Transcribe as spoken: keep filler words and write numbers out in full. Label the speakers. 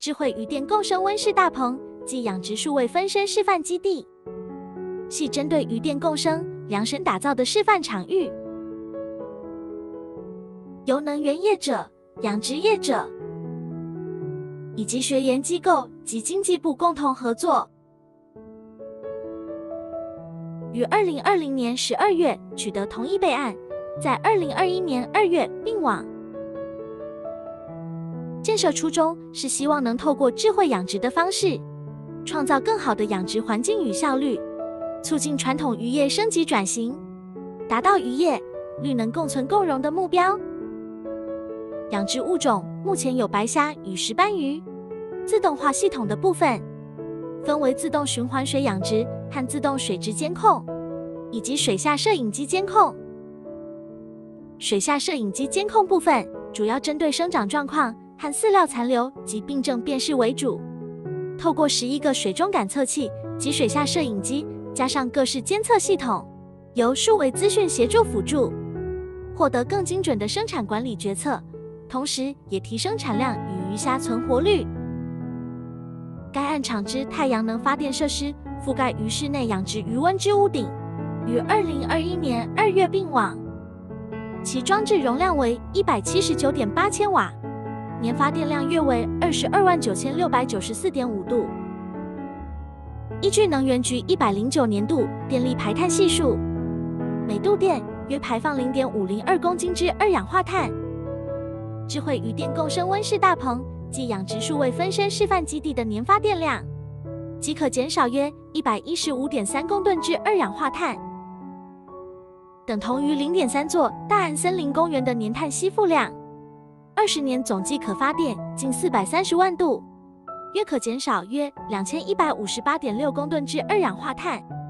Speaker 1: 智慧渔电共生温室大棚及养殖数位分身示范基地，系针对渔电共生量身打造的示范场域，由能源业者、养殖业者以及学研机构及经济部共同合作，于二零二零年十二月取得同意备案，在二零二一年二月并网。建设初衷是希望能透过智慧养殖的方式，创造更好的养殖环境与效率，促进传统渔业升级转型，达到渔业绿能共存共荣的目标。养殖物种目前有白虾与石斑鱼。自动化系统的部分分为自动循环水养殖和自动水质监控，以及水下摄影机监控。水下摄影机监控部分主要针对生长状况和饲料残留及病症辨识为主，透过十一个水中感测器及水下摄影机，加上各式监测系统，由数位资讯协助辅助，获得更精准的生产管理决策，同时也提升产量与鱼虾存活率。该案场之太阳能发电设施覆盖鱼室内养殖鱼温之屋顶，于二零二一年二月并网，其装置容量为一百七十九点八千瓦，年发电量约为二十二万九千六百九十四点五度。依据能源局一百零九年度电力排碳系数，每度电约排放 零点五零二公斤之二氧化碳。智慧渔电共生温室大棚及养殖数位分身示范基地的年发电量，即可减少约 一百一十五点三公吨之二氧化碳，等同于 零点三座大安森林公园的年碳吸附量。二十年总计可发电近四百三十万度，约可减少约 两千一百五十八点六公吨之二氧化碳。